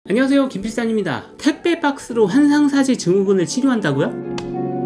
안녕하세요, 김필산입니다. 택배 박스로 환상사지 증후군을 치료한다고요?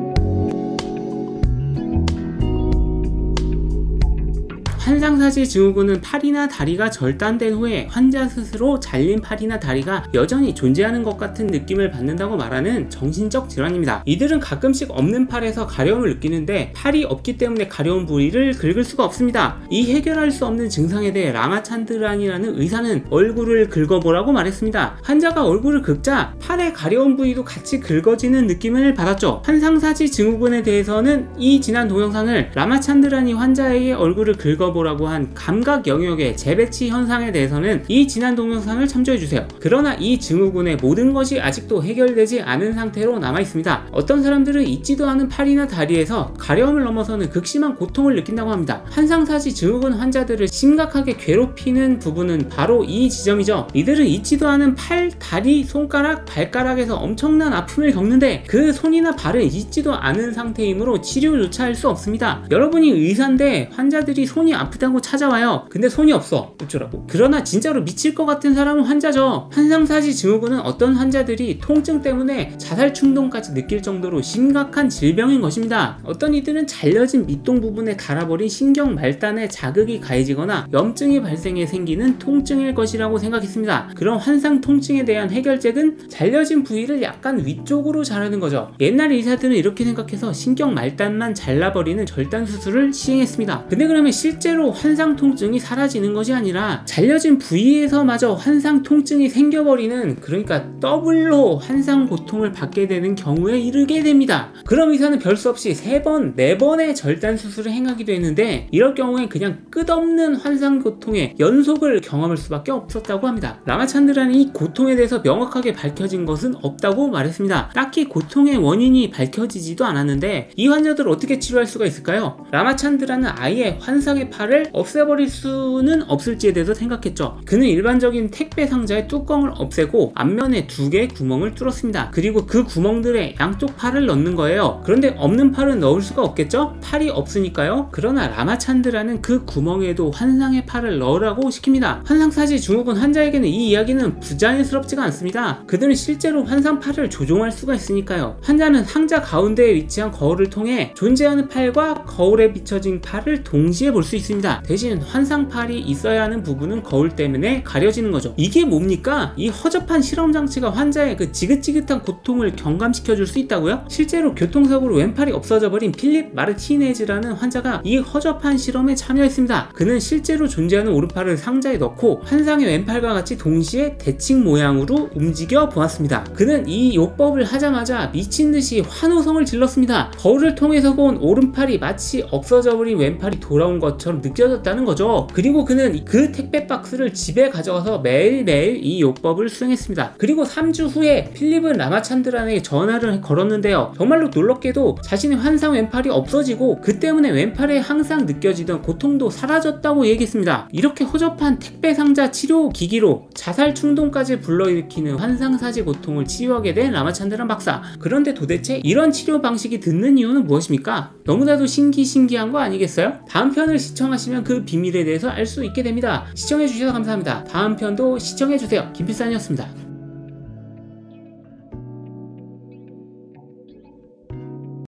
환상사지 증후군은 팔이나 다리가 절단된 후에 환자 스스로 잘린 팔이나 다리가 여전히 존재하는 것 같은 느낌을 받는다고 말하는 정신적 질환입니다. 이들은 가끔씩 없는 팔에서 가려움을 느끼는데 팔이 없기 때문에 가려운 부위를 긁을 수가 없습니다. 이 해결할 수 없는 증상에 대해 라마찬드란이라는 의사는 얼굴을 긁어보라고 말했습니다. 환자가 얼굴을 긁자 팔의 가려운 부위도 같이 긁어지는 느낌을 받았죠. 환상사지 증후군에 대해서는 이 지난 동영상을 라마찬드란이 환자에게 얼굴을 긁어보라고 한 감각 영역의 재배치 현상에 대해서는 이 지난 동영상을 참조해주세요. 그러나 이 증후군의 모든 것이 아직도 해결되지 않은 상태로 남아있습니다. 어떤 사람들은 있지도 않은 팔이나 다리에서 가려움을 넘어서는 극심한 고통을 느낀다고 합니다. 환상사지 증후군 환자들을 심각하게 괴롭히는 부분은 바로 이 지점이죠. 이들은 있지도 않은 팔, 다리, 손가락, 발가락에서 엄청난 아픔을 겪는데 그 손이나 발은 있지도 않은 상태이므로 치료조차 할 수 없습니다. 여러분이 의사인데 환자들이 손이 아프다고 찾아와요. 근데 손이 없어. 어쩌라고? 그러나 진짜로 미칠 것 같은 사람은 환자죠. 환상사지 증후군은 어떤 환자들이 통증 때문에 자살 충동까지 느낄 정도로 심각한 질병인 것입니다. 어떤 이들은 잘려진 밑동 부분에 달아버린 신경 말단에 자극이 가해지거나 염증이 발생해 생기는 통증일 것이라고 생각했습니다. 그런 환상 통증에 대한 해결책은 잘려진 부위를 약간 위쪽으로 자르는 거죠. 옛날 의사들은 이렇게 생각해서 신경 말단만 잘라버리는 절단 수술을 시행했습니다. 근데 그러면 실제로 환상 통증이 사라지는 것이 아니라 잘려진 부위에서마저 환상 통증이 생겨버리는, 그러니까 더블로 환상 고통을 받게 되는 경우에 이르게 됩니다. 그럼 의사는 별 수 없이 3번, 4번의 절단 수술을 행하기도 했는데 이럴 경우에 그냥 끝없는 환상 고통의 연속을 경험할 수밖에 없었다고 합니다. 라마찬드란이 이 고통에 대해서 명확하게 밝혀진 것은 없다고 말했습니다. 딱히 고통의 원인이 밝혀지지도 않았는데 이 환자들을 어떻게 치료할 수가 있을까요? 라마찬드란은 아예 환상의 팔을 없애버릴 수는 없을지에 대해서 생각했죠. 그는 일반적인 택배 상자의 뚜껑을 없애고 앞면에 2개의 구멍을 뚫었습니다. 그리고 그 구멍들에 양쪽 팔을 넣는 거예요. 그런데 없는 팔은 넣을 수가 없겠죠? 팔이 없으니까요. 그러나 라마찬드란은 그 구멍에도 환상의 팔을 넣으라고 시킵니다. 환상사지 증후군 환자에게는 이 이야기는 부자연스럽지가 않습니다. 그들은 실제로 환상팔을 조종할 수가 있으니까요. 환자는 상자 가운데에 위치한 거울을 통해 존재하는 팔과 거울에 비춰진 팔을 동시에 볼 수 있습니다. 대신 환상팔이 있어야 하는 부분은 거울 때문에 가려지는 거죠. 이게 뭡니까? 이 허접한 실험 장치가 환자의 그 지긋지긋한 고통을 경감시켜 줄 수 있다고요? 실제로 교통사고로 왼팔이 없어져 버린 필립 마르티네즈라는 환자가 이 허접한 실험에 참여했습니다. 그는 실제로 존재하는 오른팔을 상자에 넣고 환상의 왼팔과 같이 동시에 대칭 모양으로 움직여 보았습니다. 그는 이 요법을 하자마자 미친듯이 환호성을 질렀습니다. 거울을 통해서 본 오른팔이 마치 없어져 버린 왼팔이 돌아온 것처럼 느껴졌다는 거죠. 그리고 그는 그 택배 박스를 집에 가져가서 매일매일 이 요법을 수행했습니다. 그리고 3주 후에 필립은 라마찬드란에게 전화를 걸었는데요. 정말로 놀랍게도 자신의 환상 왼팔이 없어지고 그 때문에 왼팔에 항상 느껴지던 고통도 사라졌다고 얘기했습니다. 이렇게 허접한 택배 상자 치료 기기로 자살 충동까지 불러일으키는 환상사지 고통을 치유하게 된 라마찬드란 박사. 그런데 도대체 이런 치료 방식이 듣는 이유는 무엇입니까? 너무나도 신기한 거 아니겠어요? 다음 편을 시청하시면 그 비밀에 대해서 알 수 있게 됩니다. 시청해주셔서 감사합니다. 다음 편도 시청해주세요. 김필산이었습니다.